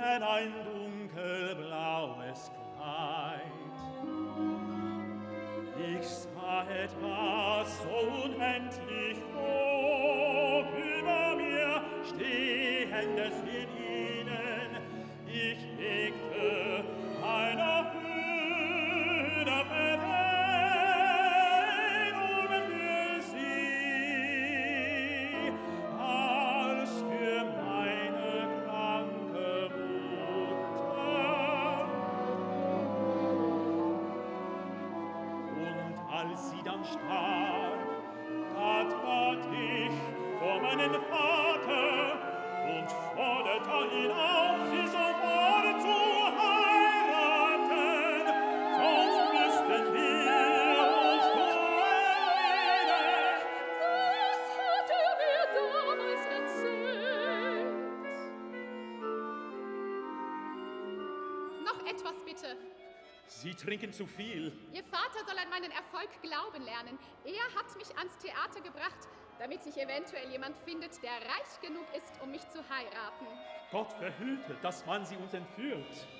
denn ein dunkelblaues Kleid. Ich sah etwas so unendlich hoch über mir stehendes in ihnen. Ich hegte eine höhere Verehrung für sie, als für meine kranke Mutter. Und als sie dann starb, da trat ich vor meinen Vater und forderte ihn auf, sie sofort zu heiraten, sonst müssten wir uns scheiden. Das hat mir damals erzählt. Noch etwas bitte. Sie trinken zu viel. Ihr Vater soll an meinen Erfolg glauben lernen. Er hat mich ans Theater gebracht, damit sich eventuell jemand findet, der reich genug ist, um mich zu heiraten. Gott verhüte, dass man sie uns entführt.